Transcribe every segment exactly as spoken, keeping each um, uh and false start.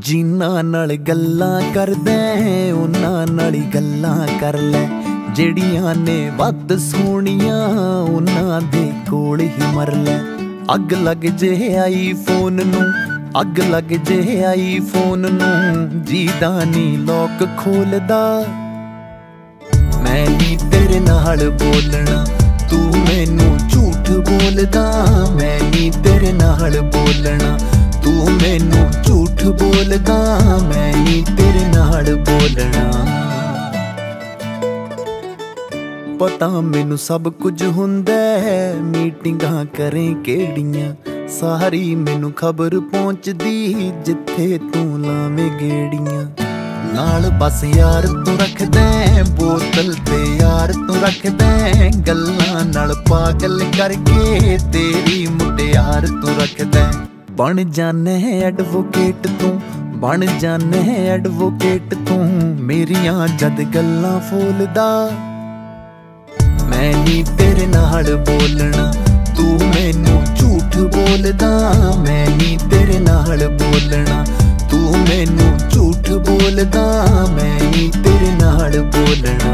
ਜਿਨ੍ਹਾਂ ਨਾਲ ਗੱਲਾਂ ਕਰਦਾ ਉਹਨਾਂ ਨਾਲ ਹੀ ਗੱਲਾਂ ਕਰ ਲੈ, ਜਿਹੜੀਆਂ ਨੇ ਵੱਧ ਸੋਹਣੀਆਂ ਉਹਨਾਂ ਦੇ ਕੋਲ ਹੀ ਮਰ ਲੈ। ਅੱਗ ਲੱਗ ਜੇ ਆਈਫੋਨ ਨੂੰ, ਅੱਗ ਲੱਗ ਜੇ ਆਈਫੋਨ ਨੂੰ, ਜੀਦਾ ਨੀ ਲੋਕ ਖੋਲਦਾ। ਮੈਂ ਨੀ ਤੇਰੇ ਨਾਲ ਬੋਲਣਾ, ਤੂੰ ਮੈਨੂੰ ਝੂਠ ਬੋਲਦਾ। ਮੈਂ ਨੀ ਤੇਰੇ ਨਾਲ ਬੋਲਣਾ, ਤੂੰ ਮੈਨੂੰ ਝੂਠ ਬੋਲਦਾ। ਮੈਂ ਨੀ ਤੇਰੇ ਨਾਲ ਬੋਲਣਾ। ਪਤਾ ਮੈਨੂੰ ਸਭ ਕੁਝ ਹੁੰਦਾ ਹੈ, ਮੀਟਿੰਗਾਂ ਕਰੇ ਕਿਹੜੀਆਂ, ਸਾਰੀ ਮੈਨੂੰ ਖਬਰ ਪਹੁੰਚਦੀ ਜਿੱਥੇ ਤੂੰ ਲਾਵੇਂ ਗੇੜੀਆਂ। ਨਾਲ ਬਸ ਯਾਰ ਤੂੰ ਰੱਖਦਾ, ਬੋਤਲ ਤੇ ਯਾਰ ਤੂੰ ਰੱਖਦਾ, ਗੱਲਾਂ ਨਾਲ ਪਾਗਲ ਕਰਕੇ ਤੇਰੀ ਮੁਟਿਆਰ ਤੂੰ ਰੱਖਦਾ। ਬਣ ਜਾਨੇ ਐਡਵੋਕੇਟ ਤੂੰ, ਬਣ ਜਾਨੇ ਐਡਵੋਕੇਟ ਤੂੰ, ਮੇਰੀਆਂ ਜਦ ਗੱਲਾਂ ਫੋਲਦਾ। ਮੈਂ ਨੀ ਤੇਰੇ ਨਾਲ ਬੋਲਣਾ, ਤੂੰ ਮੈਨੂੰ ਝੂਠ ਬੋਲਦਾ। ਮੈਂ ਨੀ ਤੇਰੇ ਨਾਲ ਬੋਲਣਾ, ਤੂੰ ਮੈਨੂੰ ਝੂਠ ਬੋਲਦਾ। ਮੈਂ ਨੀ ਤੇਰੇ ਨਾਲ ਬੋਲਣਾ।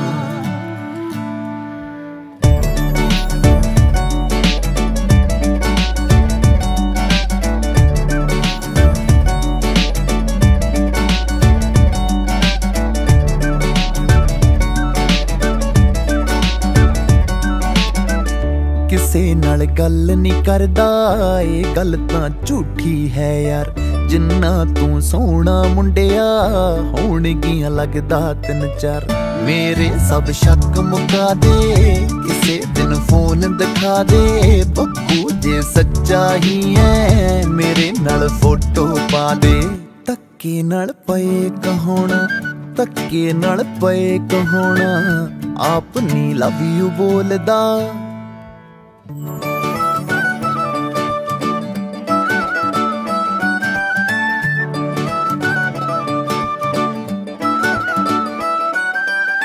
ਕਿਸੇ ਨਾਲ ਗੱਲ ਨਹੀਂ ਕਰਦਾ, ਇਹ ਗੱਲ ਤਾਂ ਝੂਠੀ ਹੈ ਯਾਰ। ਜਿੰਨਾ ਤੂੰ ਸੋਹਣਾ ਮੁੰਡਿਆ ਹੋਣਗੀਆਂ ਲੱਗਦਾ ਤਿੰਨ ਚਾਰ। ਮੇਰੇ ਸਭ ਸ਼ੱਕ ਮੁਕਾ ਦੇ, ਕਿਸੇ ਦਿਨ ਫੋਨ ਦਿਖਾ ਦੇ। ਬੱਬੂ ਜੇ ਸੱਚਾ ਹੀ ਹੈ ਮੇਰੇ ਨਾਲ ਫੋਟੋ ਪਾ ਦੇ। ਧੱਕੇ ਨਾਲ ਪਏ ਕਹਾਉਣਾ, ਧੱਕੇ ਨਾਲ ਪਏ ਕਹਾਉਣਾ, ਆਪ ਨੀ ਲਵ ਯੂ ਬੋਲਦਾ।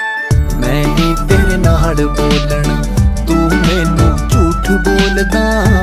ਮੈਂ ਨੀ ਤੇਰੇ ਨਾਲ ਬੋਲਣਾ, ਤੂੰ ਮੈਨੂੰ ਝੂਠ ਬੋਲਦਾ।